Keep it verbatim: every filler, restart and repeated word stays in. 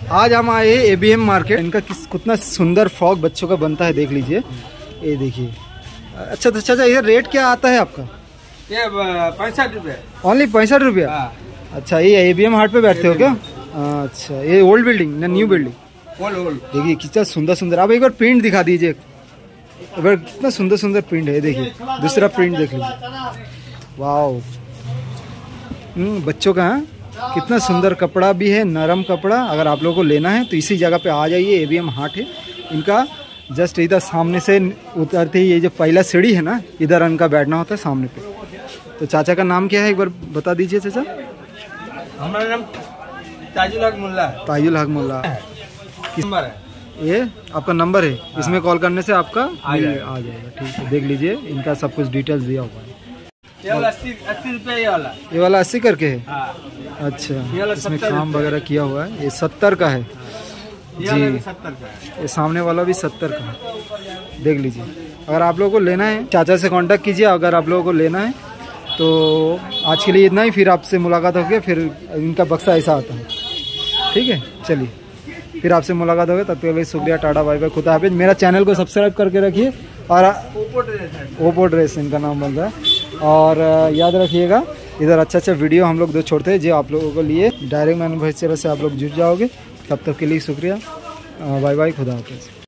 आज हम आए ए बी एम मार्केट। इनका किस कितना सुंदर फ्रॉक बच्चों का बनता है, देख लीजिए। ये देखिए। अच्छा तो अच्छा, ये रेट क्या आता है आपका? ये पैंसठ रुपये ओनली पैंसठ रुपया। अच्छा, ये ए बी एम हाट पे बैठते हो क्या? अच्छा, ये ओल्ड बिल्डिंग ना न्यू बिल्डिंग? Old old. देखिए कितना सुंदर सुंदर। आप एक बार प्रिंट दिखा दीजिए, एक बार कितना सुंदर सुंदर प्रिंट है। देखिए दूसरा प्रिंट देख लीजिए। वाओ, हम्म बच्चों का है। कितना सुंदर कपड़ा भी है, नरम कपड़ा। अगर आप लोगों को लेना है तो इसी जगह पे आ जाइए। ए बी एम हाट है इनका। जस्ट इधर सामने से उतरते ही ये जो पहला सीढ़ी है ना, इधर इनका बैठना होता है सामने पे। तो चाचा का नाम क्या है, एक बार बता दीजिए चाचा। हमारा नाम ताजुल हक मुल्ला। ताजुल हक मुल्ला। नंबर है ये आपका नंबर है, इसमें कॉल करने से आपका आ जाएगा। आ जाएगा, ठीक है। देख लीजिए इनका सब कुछ डिटेल्स दिया हुआ है। ये वाला अस्सी अस्सी रुपये, ये वाला ये वाला अस्सी करके है। हाँ। अच्छा, इसमें काम वगैरह किया हुआ है। ये सत्तर का है जी। सत्तर का है। ये सामने वाला भी सत्तर का है, देख लीजिए। अगर आप लोगों को लेना है चाचा से कांटेक्ट कीजिए। अगर आप लोगों को लेना है तो आज के लिए इतना ही, फिर आपसे मुलाकात होगी। फिर इनका बक्सा ऐसा आता है, ठीक है। चलिए फिर आपसे मुलाकात होगी, तब तक के लिए शुक्रिया, टाटा बाय बाय, खुदा हाफिज। मेरा चैनल को सब्सक्राइब करके रखिए। और ओप्पो ड्रेस है, ओप्पो ड्रेस इनका नाम बन रहा है। और याद रखिएगा, इधर अच्छा अच्छा वीडियो हम लोग दो छोड़ते हैं जो आप लोगों को लिए डायरेक्ट मैन्युफैक्चरर से आप लोग जुड़ जाओगे। तब तक के लिए शुक्रिया, बाय बाय, खुदा हाफिज।